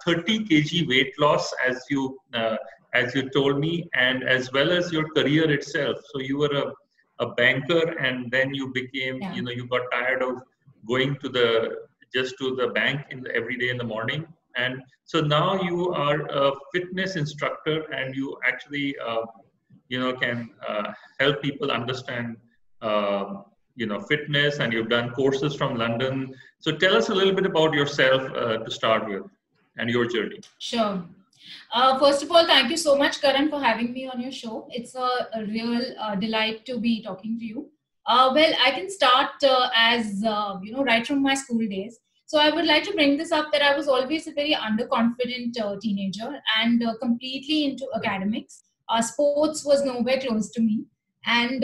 30 kg weight loss, as you told me, and as well as your career itself. So you were a banker, and then you became, Yeah. you got tired of going to the bank every day in the morning, and so now you are a fitness instructor, and you actually can help people understand fitness, and you've done courses from London. So tell us a little bit about yourself to start with, and your journey. Sure. First of all, thank you so much, Karan, for having me on your show. It's a real delight to be talking to you. Well, I can start as right from my school days. So I would like to bring this up that I was always a very underconfident teenager and completely into academics. Sports was nowhere close to me. And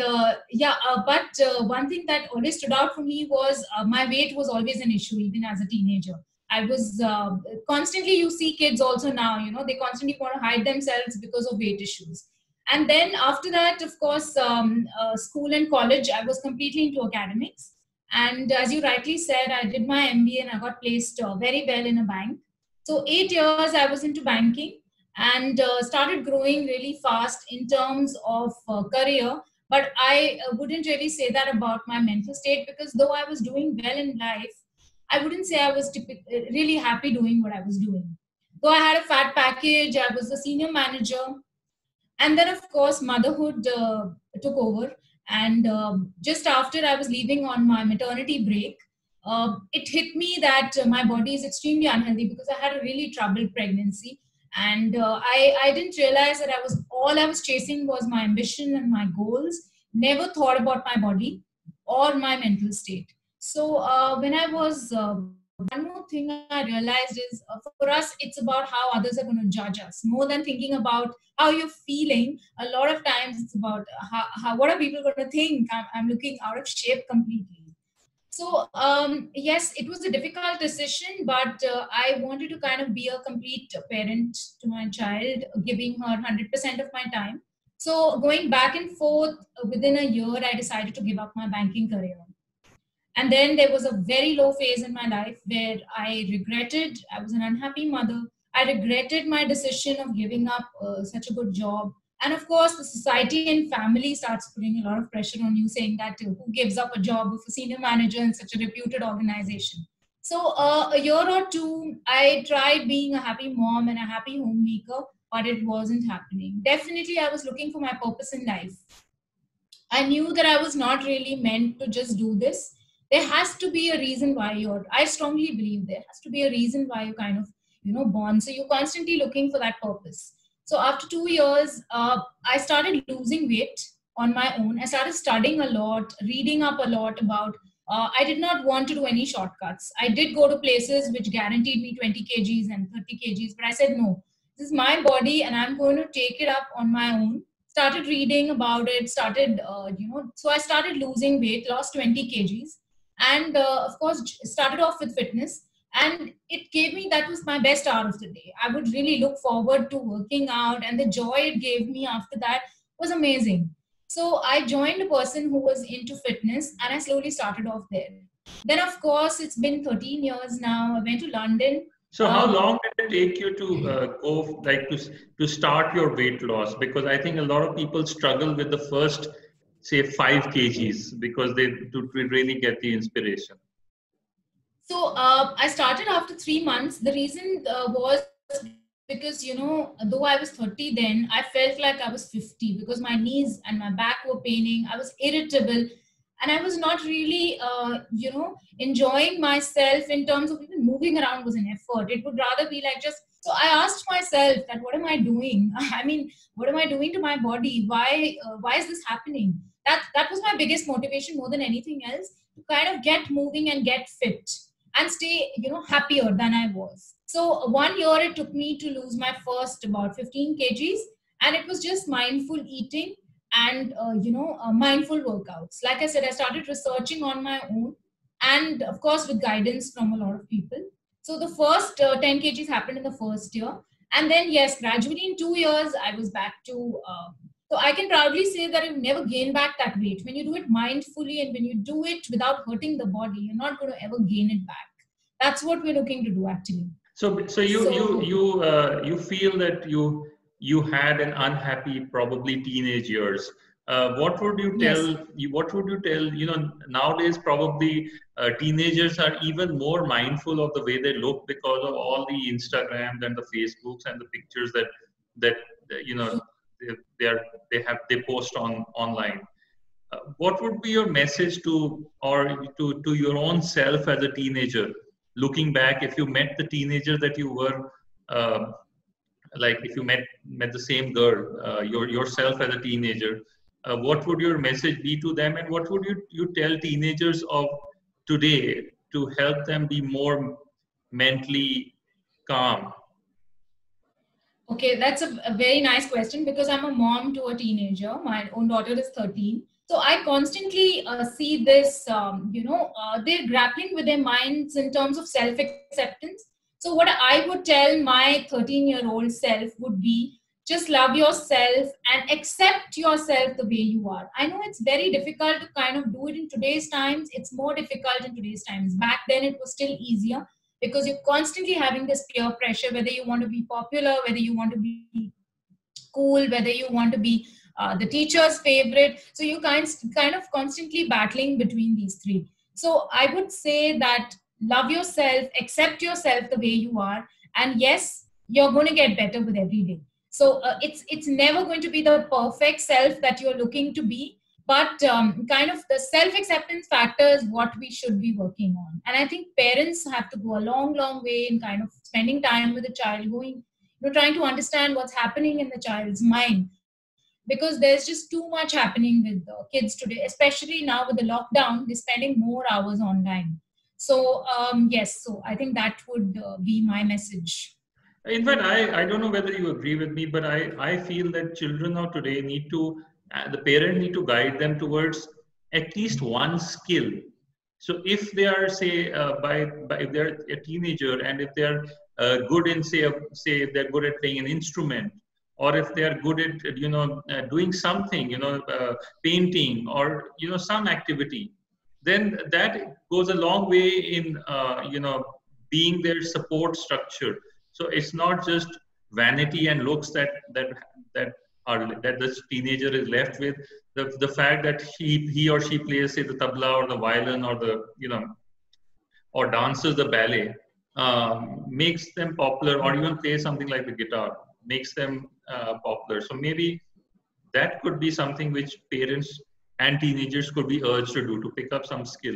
but one thing that always stood out for me was my weight was always an issue, even as a teenager. I was constantly, you see kids also now, they constantly want to hide themselves because of weight issues. And then after that, of course, school and college, I was completely into academics. And as you rightly said, I did my MBA and I got placed very well in a bank. So 8 years I was into banking and started growing really fast in terms of career. But I wouldn't really say that about my mental state, because though I was doing well in life, I wouldn't say I was really happy doing what I was doing. Though I had a fat package, I was a senior manager. And then, of course, motherhood took over. And just after I was leaving on my maternity break, it hit me that my body is extremely unhealthy because I had a really troubled pregnancy. And I didn't realize that all I was chasing was my ambition and my goals, never thought about my body or my mental state. So when I was, one more thing I realized is for us, it's about how others are going to judge us more than thinking about how you're feeling. A lot of times it's about what are people going to think? I'm looking out of shape completely. So yes, it was a difficult decision, but I wanted to kind of be a complete parent to my child, giving her 100% of my time. So going back and forth, within a year, I decided to give up my banking career. And then there was a very low phase in my life where I regretted, I was an unhappy mother. I regretted my decision of giving up such a good job. And of course, the society and family starts putting a lot of pressure on you, saying that who gives up a job of a senior manager in such a reputed organization. So a year or two, I tried being a happy mom and a happy homemaker, but it wasn't happening. Definitely, I was looking for my purpose in life. I knew that I was not really meant to just do this. There has to be a reason why I strongly believe there has to be a reason why you kind of, born. So you're constantly looking for that purpose. So after 2 years, I started losing weight on my own. I started studying a lot, reading up a lot about, I did not want to do any shortcuts. I did go to places which guaranteed me 20 kgs and 30 kgs, but I said, no, this is my body and I'm going to take it up on my own. Started reading about it, so I started losing weight, lost 20 kgs. And of course, started off with fitness. And it gave me, that was my best hour of the day. I would really look forward to working out, and the joy it gave me after that was amazing. So I joined a person who was into fitness and I slowly started off there. Then, of course, it's been 13 years now. I went to London. So how long did it take you to go, like to start your weight loss? Because I think a lot of people struggle with the first, say, 5 kgs because they to really get the inspiration. So I started after 3 months. The reason was because, though I was 30 then, I felt like I was 50 because my knees and my back were paining. I was irritable. And I was not really, enjoying myself in terms of even moving around was an effort. It would rather be like so I asked myself that, what am I doing? I mean, what am I doing to my body? Why is this happening? That was my biggest motivation more than anything else, to kind of get moving and get fit and stay, happier than I was. So 1 year it took me to lose my first about 15 kgs. And it was just mindful eating and mindful workouts. Like I said, I started researching on my own, and of course with guidance from a lot of people. So the first 10 kgs happened in the first year, and then yes, gradually in 2 years I was back to so I can proudly say that I've never gained back that weight. When you do it mindfully and when you do it without hurting the body, you're not going to ever gain it back. That's what we're looking to do, actually. So you feel that you had an unhappy, probably teenage years. What would you tell? Yes. What would you tell? Nowadays probably teenagers are even more mindful of the way they look because of all the Instagrams and the Facebooks and the pictures that you know they, they are they post online. What would be your message to your own self as a teenager, looking back, if you met the teenager that you were, uh, like if you met the same girl, yourself as a teenager, what would your message be to them, and what would you tell teenagers of today to help them be more mentally calm? Okay, that's a very nice question because I'm a mom to a teenager. My own daughter is 13. So I constantly see this, they're grappling with their minds in terms of self acceptance. So, what I would tell my 13-year-old self would be just love yourself and accept yourself the way you are. I know it's very difficult to kind of do it in today's times. It's more difficult in today's times. Back then, it was still easier because you're constantly having this peer pressure, whether you want to be popular, whether you want to be cool, whether you want to be the teacher's favorite. So you kind of constantly battling between these three. So I would say that love yourself, accept yourself the way you are, and yes, you're going to get better with every day. So it's never going to be the perfect self that you're looking to be, but kind of the self acceptance factor is what we should be working on. And I think parents have to go a long way in kind of spending time with the child, trying to understand what's happening in the child's mind, because there's just too much happening with the kids today, especially now with the lockdown. They're spending more hours online. So yes, so I think that would be my message. In fact, I don't know whether you agree with me, but I feel that children of today need to, the parent need to guide them towards at least one skill. So if they are, say, if they're a teenager, and if they're good in, say if they're good at playing an instrument, or if they're good at, doing something, painting, or, some activity, then that goes a long way in, being their support structure. So it's not just vanity and looks that this teenager is left with. The fact that he or she plays, say, the tabla or the violin, or or dances the ballet, makes them popular, or even plays something like the guitar, makes them popular. So maybe that could be something which parents and teenagers could be urged to do, to pick up some skill.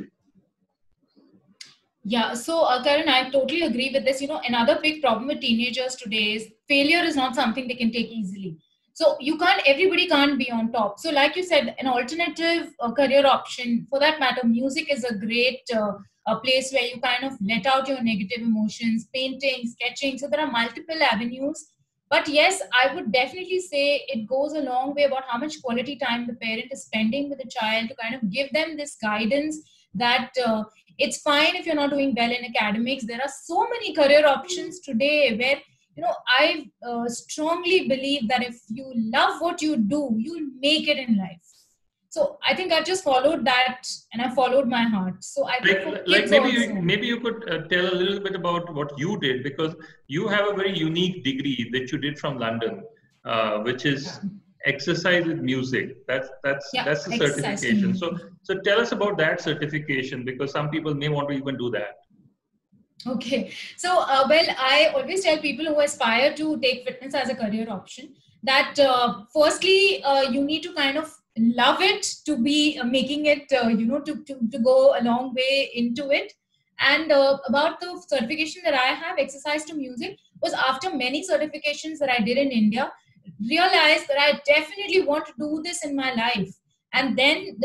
Yeah, so Karan, I totally agree with this. Another big problem with teenagers today is failure is not something they can take easily. So everybody can't be on top. So like you said, an alternative career option, for that matter, music is a great a place where you kind of let out your negative emotions, painting, sketching. So there are multiple avenues. But yes, I would definitely say it goes a long way about how much quality time the parent is spending with the child to kind of give them this guidance that it's fine if you're not doing well in academics. There are so many career options today where, I strongly believe that if you love what you do, you'll make it in life. So I think I just followed that, and I followed my heart. So I think maybe you could tell a little bit about what you did, because you have a very unique degree that you did from London, which is exercise with music. That's the certification. So tell us about that certification, because some people may want to even do that. Okay, so I always tell people who aspire to take fitness as a career option that firstly you need to kind of love it to be making it to go a long way into it. And about the certification that I have, exercise to music, was after many certifications that I did in India, realized that I definitely want to do this in my life. And then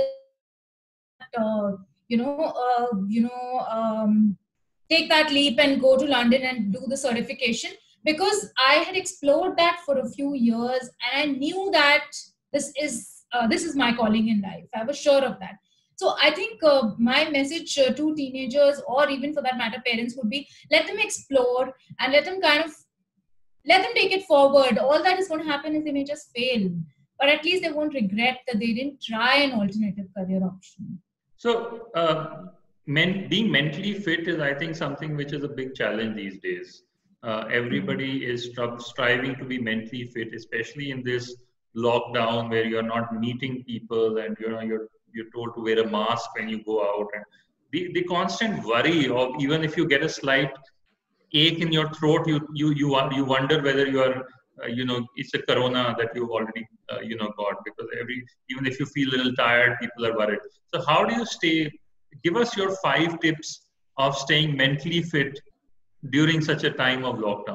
take that leap and go to London and do the certification, because I had explored that for a few years and I knew that this is my calling in life. I was sure of that. So I think my message to teenagers, or even for that matter parents, would be let them explore and let them take it forward. All that is going to happen is they may just fail, but at least they won't regret that they didn't try an alternative career option. So being mentally fit is, I think, something which is a big challenge these days. everybody is striving to be mentally fit, especially in this lockdown where you're not meeting people, and you're told to wear a mask when you go out, and the constant worry of, even if you get a slight ache in your throat, you wonder whether you are it's a corona that you've already got, because even if you feel a little tired, people are worried. So how do you give us your 5 tips of staying mentally fit during such a time of lockdown?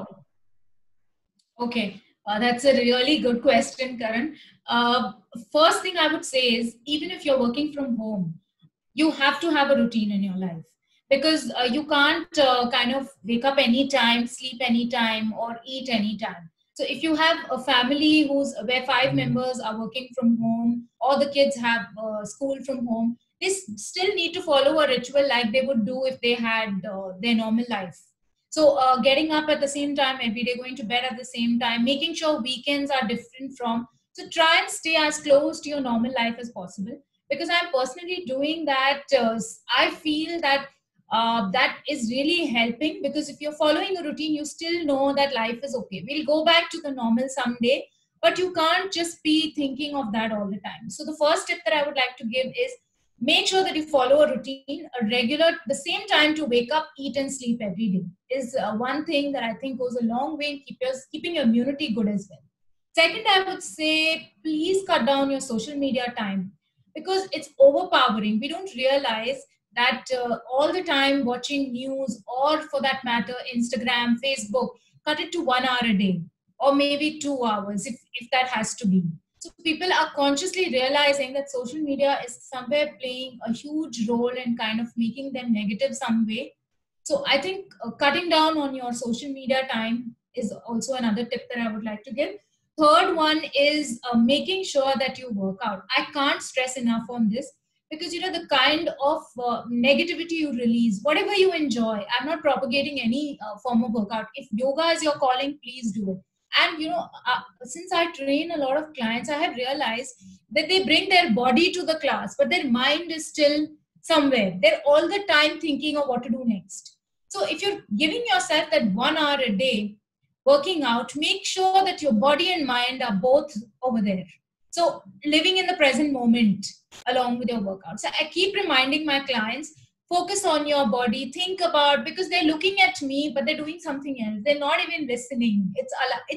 Okay, that's a really good question, Karan. First thing I would say is, even if you're working from home, you have to have a routine in your life, because you can't kind of wake up anytime, sleep anytime, or eat anytime. So if you have a family where 5 members are working from home, or the kids have school from home, they still need to follow a ritual like they would do if they had their normal life. So getting up at the same time every day, going to bed at the same time, making sure weekends are different from. So try and stay as close to your normal life as possible, because I'm personally doing that. I feel that that is really helping, because if you're following a routine, you still know that life is okay. We'll go back to the normal someday, but you can't just be thinking of that all the time. So the first tip that I would like to give is, make sure that you follow a routine, a regular, the same time to wake up, eat and sleep every day is one thing that I think goes a long way in keeping your immunity good as well. Second, I would say, please cut down your social media time, because it's overpowering. We don't realize that all the time watching news, or for that matter, Instagram, Facebook, cut it to 1 hour a day, or maybe 2 hours if that has to be. So people are consciously realizing that social media is somewhere playing a huge role in kind of making them negative some way. So I think cutting down on your social media time is also another tip that I would like to give. Third one is making sure that you work out. I can't stress enough on this, because the kind of negativity you release, whatever you enjoy. I'm not propagating any form of workout. If yoga is your calling, please do it. And since I train a lot of clients, I have realized that they bring their body to the class, but their mind is still somewhere. They're all the time thinking of what to do next. So if you're giving yourself that 1 hour a day working out, make sure that your body and mind are both over there. So living in the present moment along with your workout. So I keep reminding my clients, focus on your body, think about, because they're looking at me, but they're doing something else. They're not even listening. It's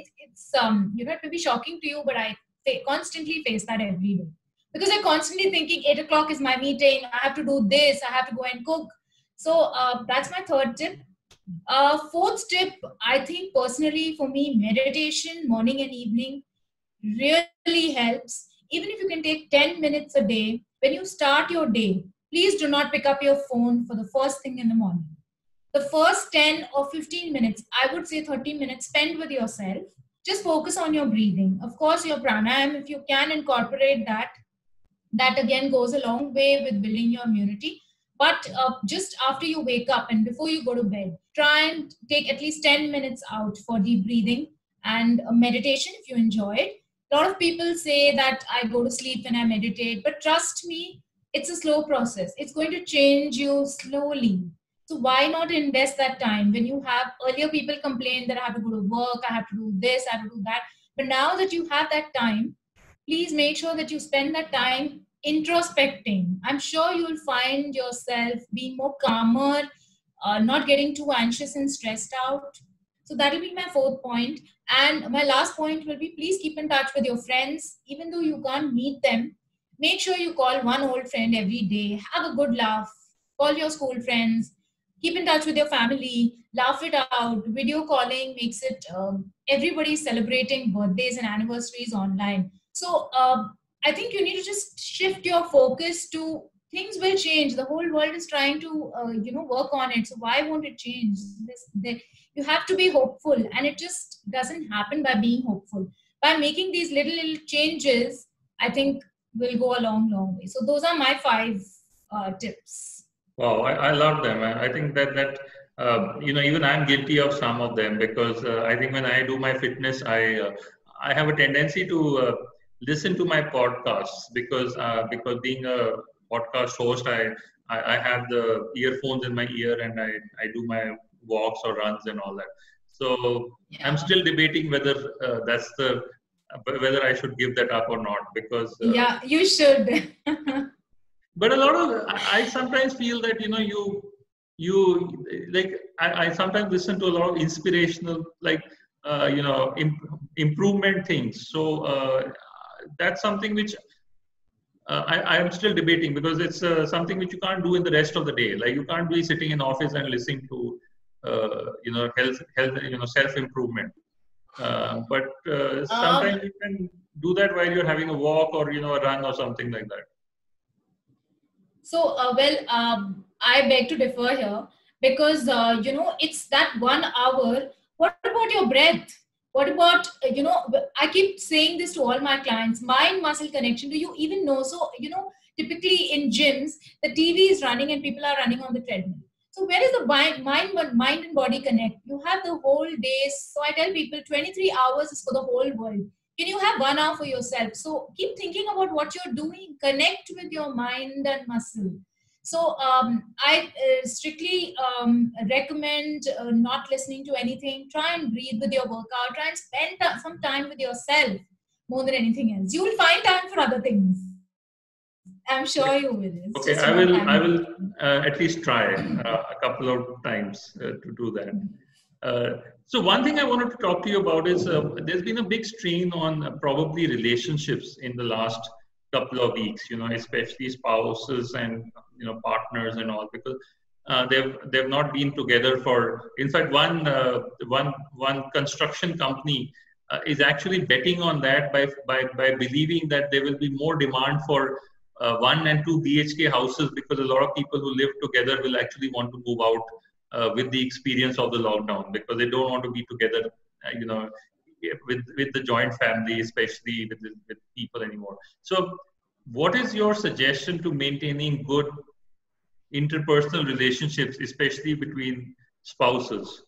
it may be shocking to you, but I constantly face that every day, because they're constantly thinking 8 o'clock is my meeting. I have to do this. I have to go and cook. So that's my third tip. Fourth tip, I think personally for me, meditation, morning and evening, really helps. Even if you can take 10 minutes a day, when you start your day, please do not pick up your phone for the first thing in the morning. The first 10 or 15 minutes, I would say 30 minutes, spend with yourself. Just focus on your breathing. Of course, your pranayama, if you can incorporate that, that again goes a long way with building your immunity. But just after you wake up and before you go to bed, try and take at least 10 minutes out for deep breathing and meditation if you enjoy it. A lot of people say that I go to sleep when I meditate, but trust me, it's a slow process. It's going to change you slowly. So why not invest that time? When you have, earlier people complain that I have to go to work, I have to do this, I have to do that. But now that you have that time, please make sure that you spend that time introspecting. I'm sure you'll find yourself being more calmer, not getting too anxious and stressed out. So that will be my fourth point. And my last point will be, please keep in touch with your friends. Even though you can't meet them, make sure you call one old friend every day. Have a good laugh. Call your school friends. Keep in touch with your family. Laugh it out. Video calling makes it, everybody's celebrating birthdays and anniversaries online. So I think you need to just shift your focus to, things will change. The whole world is trying to, work on it. So why won't it change? You have to be hopeful, and it just doesn't happen by being hopeful. By making these little changes, I think will go a long way. So those are my 5 tips. Wow, I love them. I think that even I'm guilty of some of them, because I think when I do my fitness, I have a tendency to listen to my podcasts, because being a podcast host, I have the earphones in my ear, and I do my walks or runs and all that. So Yeah. I'm still debating whether whether I should give that up or not, because Yeah, you should. but a lot of I sometimes feel that you like I sometimes listen to a lot of inspirational, like improvement things. So that's something which I am still debating, because it's something which you can't do in the rest of the day. Like, you can't be sitting in office and listening to health self improvement. But um, sometimes you can do that while you're having a walk, or a run or something like that. So, I beg to differ here, because, it's that 1 hour. What about your breath? What about, I keep saying this to all my clients, mind muscle connection. Do you even know? So, typically in gyms, the TV is running and people are running on the treadmill. So, where is the mind and body connect? You have the whole day. So, I tell people 23 hours is for the whole world. Can you have 1 hour for yourself? So keep thinking about what you're doing. Connect with your mind and muscle. So I strictly recommend not listening to anything. Try and breathe with your workout. Try and spend some time with yourself more than anything else. You will find time for other things. I'm sure you will. It's Okay, just I will at least try a couple of times to do that. So one thing I wanted to talk to you about is there's been a big strain on probably relationships in the last couple of weeks, especially spouses and partners and all, because they've not been together for. In fact, one construction company is actually betting on that by believing that there will be more demand for 1 and 2 BHK houses, because a lot of people who live together will actually want to move out with the experience of the lockdown, because they don't want to be together, with the joint family, especially with people anymore. So, what is your suggestion to maintaining good interpersonal relationships, especially between spouses?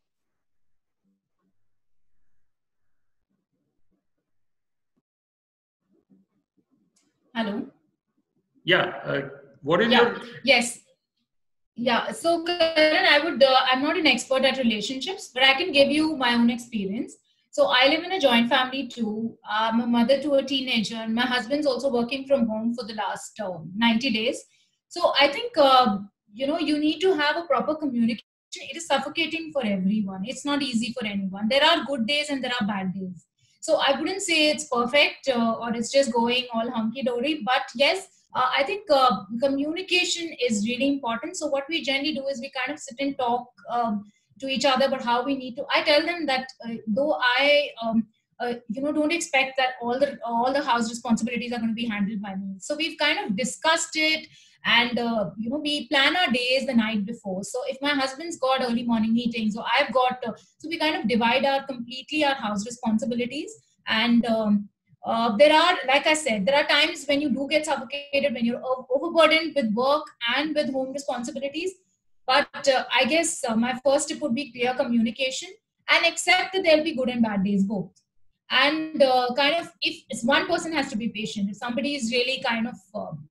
Hello. Yeah. What is your? Yes. Yeah, so Karan, I'm not an expert at relationships, but I can give you my own experience. So I live in a joint family too. I'm a mother to a teenager, and my husband's also working from home for the last 90 days. So I think, you need to have a proper communication. It is suffocating for everyone. It's not easy for anyone. There are good days and there are bad days. So I wouldn't say it's perfect or it's just going all hunky-dory, but yes, I think communication is really important. So what we generally do is we kind of sit and talk to each other about how we need to. I tell them that though I, don't expect that all the house responsibilities are going to be handled by me. So we've kind of discussed it, and we plan our days the night before. So if my husband's got early morning meetings, so I've got, so we kind of divide our house responsibilities, and there are, like I said, there are times when you do get suffocated, when you're overburdened with work and with home responsibilities. But I guess my first tip would be clear communication, and accept that there'll be good and bad days both. And kind of, if one person has to be patient, if somebody is really kind of,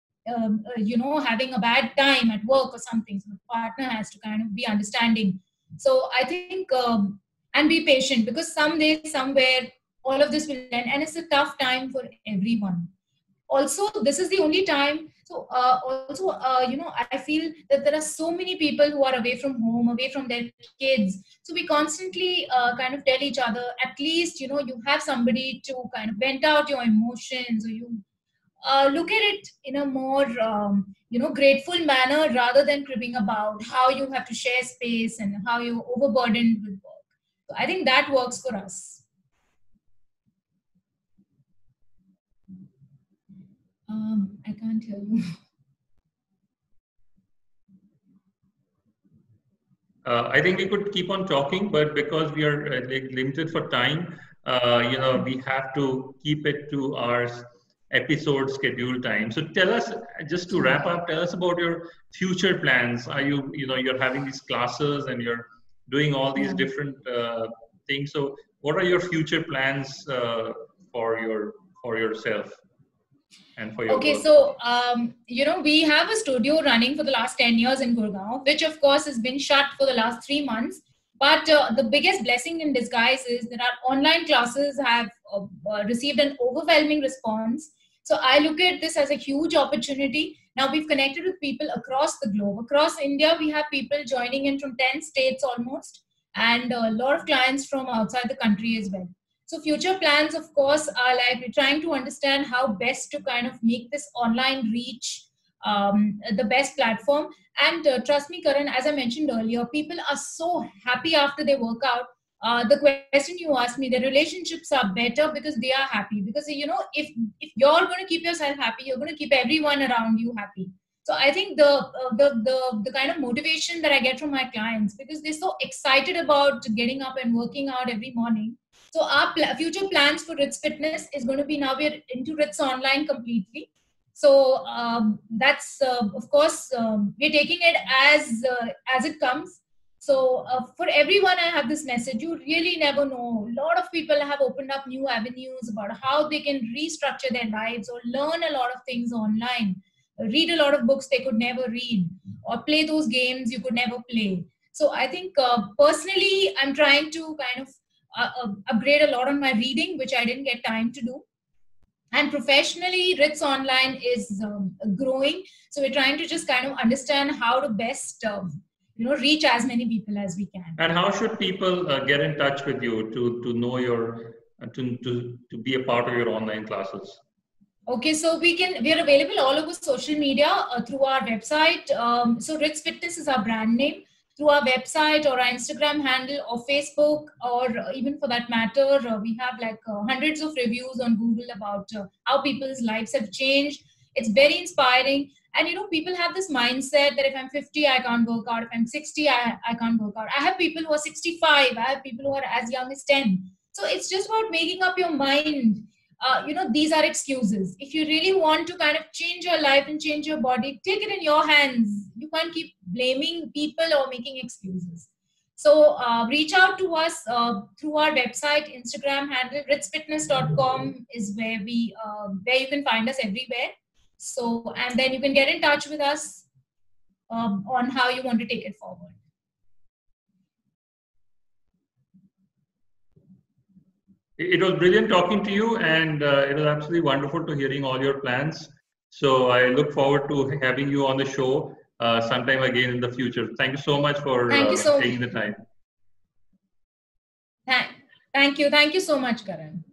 having a bad time at work or something, so the partner has to kind of be understanding. So I think, and be patient, because someday, somewhere, all of this will end, and it's a tough time for everyone. Also, this is the only time. So I feel that there are so many people who are away from home, away from their kids. So we constantly kind of tell each other, at least, you have somebody to kind of vent out your emotions, or you look at it in a more, grateful manner, rather than cribbing about how you have to share space and how you're overburdened with work. So I think that works for us. I can't hear you. I think we could keep on talking, but because we are limited for time, we have to keep it to our episode schedule time. So tell us, just to wrap up, tell us about your future plans. Are you're having these classes and you're doing all these different things. So what are your future plans for yourself? And for your okay, work? so we have a studio running for the last 10 years in Gurgaon, which of course has been shut for the last 3 months. But the biggest blessing in disguise is that our online classes have received an overwhelming response. So I look at this as a huge opportunity. Now we've connected with people across the globe. Across India, we have people joining in from 10 states almost, and a lot of clients from outside the country as well. So future plans, of course, are like we're trying to understand how best to kind of make this online reach the best platform. And trust me, Karan, as I mentioned earlier, people are so happy after they work out. The question you asked me, the relationships are better because they are happy. Because if you're going to keep yourself happy, you're going to keep everyone around you happy. So I think the kind of motivation that I get from my clients, because they're so excited about getting up and working out every morning. So our future plans for Ritz Fitness is going to be, now we're into Ritz Online completely. So that's of course we're taking it as it comes. So for everyone, I have this message: you really never know. A lot of people have opened up new avenues about how they can restructure their lives or learn a lot of things online, read a lot of books they could never read, or play those games you could never play. So I think personally, I'm trying to kind of upgrade a lot on my reading, which I didn't get time to do. And professionally, Ritz Online is growing. So we're trying to just kind of understand how to best, reach as many people as we can. And how should people get in touch with you to know your, to be a part of your online classes? Okay, so we're available all over social media through our website. So Ritz Fitness is our brand name. Through our website or our Instagram handle or Facebook, or even for that matter, we have like hundreds of reviews on Google about how people's lives have changed. It's very inspiring. And people have this mindset that if I'm 50, I can't work out. If I'm 60, I can't work out. I have people who are 65. I have people who are as young as 10. So it's just about making up your mind. These are excuses. If you really want to kind of change your life and change your body, take it in your hands. You can't keep blaming people or making excuses. So reach out to us through our website, Instagram handle, ritzfitness.com is where you can find us everywhere. So, and then you can get in touch with us on how you want to take it forward. It was brilliant talking to you, and it was absolutely wonderful to hearing all your plans. So I look forward to having you on the show sometime again in the future. Thank you so much for taking the time. Thank you. Thank you so much, Karan.